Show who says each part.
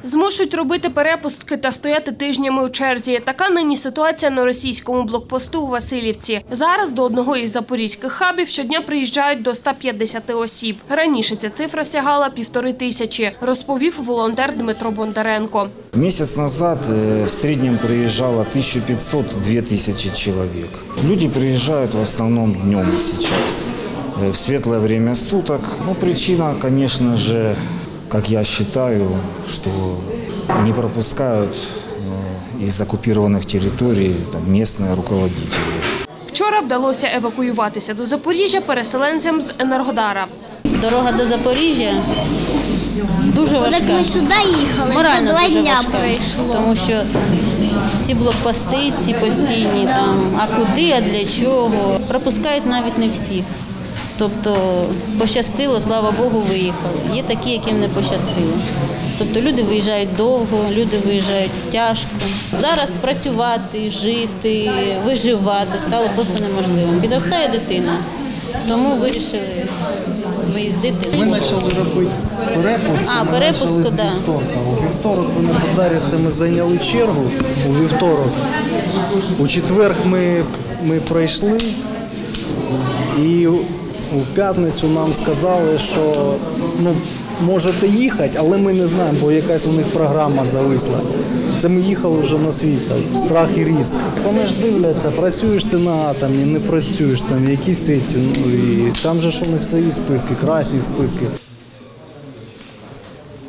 Speaker 1: Змушують робити перепустки та стояти тижнями у черзі. Така нині ситуація на російському блокпосту у Василівці. Зараз до одного із запорізьких хабів щодня приїжджають до 150 осіб. Раніше ця цифра сягала 1500, розповів волонтер Дмитро Бондаренко.
Speaker 2: Месяц назад в среднем приезжало 1500-2000 человек. Люди приезжают в основном днем сейчас, в светлое время суток. Но причина, конечно же, как я считаю, что не пропускают из оккупированных территорий местные руководители.
Speaker 1: Вчора вдалося евакуюватися до Запоріжжя переселенцям з Енергодара.
Speaker 3: Дорога до Запоріжжя дуже важка.
Speaker 4: Ми сюди їхали,
Speaker 3: морально
Speaker 4: це 2
Speaker 3: дуже
Speaker 4: дня
Speaker 3: важка,
Speaker 4: пройшло.
Speaker 3: тому що ці блокпости, ці постійні, а куди, а для чого, пропускають навіть не всіх. Тобто пощастило, слава Богу, виїхали. Є такі, яким не пощастило. Тобто люди виїжджають довго, люди виїжджають тяжко. Зараз працювати, жити, виживати стало просто неможливим. Підростає дитина, тому вирішили виїздити.
Speaker 5: Ми почали робити перепустку.
Speaker 3: Перепустку, так. Да.
Speaker 5: У вівторок в Енергодарі це ми зайняли чергу, у вівторок. У четвер ми пройшли і у п'ятницю нам сказали, що можете їхати, але ми не знаємо, бо якась у них програма зависла. Це ми їхали вже на свій страх і ризик. Вони ж дивляться, працюєш ти на атомі, не працюєш там, якісь і там же ж у них свої списки, красні списки.